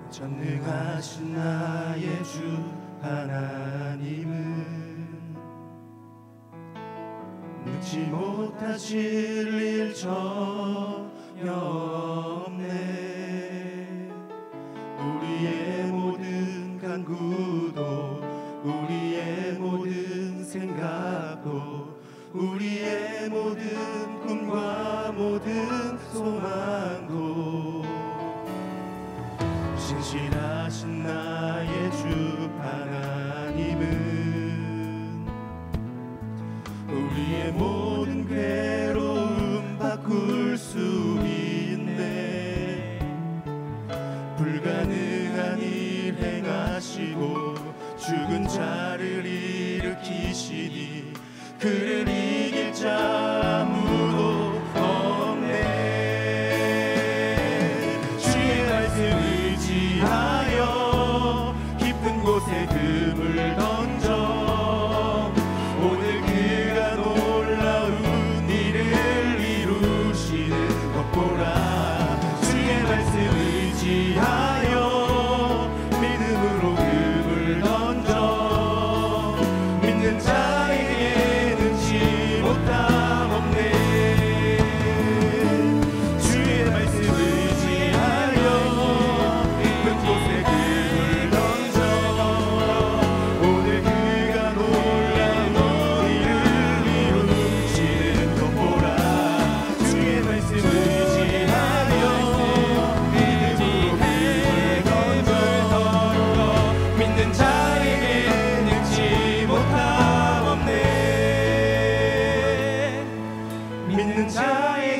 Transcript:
전능하신 나의 주 하나님은 늙지 못하실 일 전혀 없네. 우리의 모든 간구도 우리의 모든 생각도 우리의 모든 꿈과 모든 소망도 신실하신 나의 주 하나님은 우리의 모든 괴로움 바꿀 수 있네. 불가능한 일 행하시고 죽은 자를 일으키시니 그를 이길 자 아무도 없네. 주의 말씀 의지하여 깊은 곳에 금을 던져 오늘 그가 놀라운 일을 이루시는 것 보라. 주의 말씀 의지하여 믿음으로 금을 던져 믿는 자에게 능치 못함 없네. 주의 말씀 의지하여 깊은 곳에 금을 던져 오늘 그가 놀라운 일을 이루시는 것 보라. 주의 말씀 의지하여 믿음으로 금을 던져 믿는 자에게 능치 못함 없네. 믿는 자에게